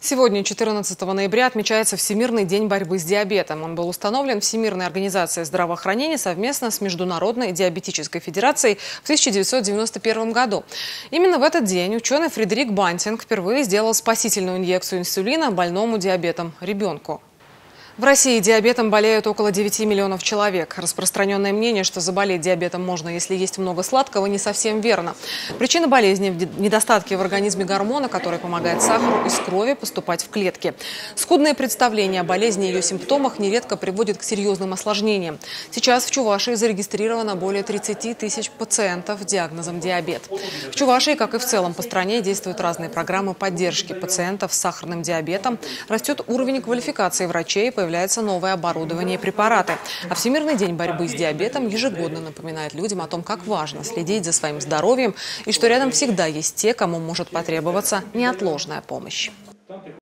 Сегодня, 14 ноября, отмечается Всемирный день борьбы с диабетом. Он был установлен Всемирной организацией здравоохранения совместно с Международной диабетической федерацией в 1991 году. Именно в этот день ученый Фредерик Бантинг впервые сделал спасительную инъекцию инсулина больному диабетом ребенку. В России диабетом болеют около 9 миллионов человек. Распространенное мнение, что заболеть диабетом можно, если есть много сладкого, не совсем верно. Причина болезни в недостатке в организме гормона, который помогает сахару из крови поступать в клетки. Скудное представление о болезни и ее симптомах нередко приводит к серьезным осложнениям. Сейчас в Чувашии зарегистрировано более 30 тысяч пациентов с диагнозом диабет. В Чувашии, как и в целом по стране, действуют разные программы поддержки пациентов с сахарным диабетом. Растет уровень квалификации врачей, появляется новое оборудование и препараты. А Всемирный день борьбы с диабетом ежегодно напоминает людям о том, как важно следить за своим здоровьем и что рядом всегда есть те, кому может потребоваться неотложная помощь.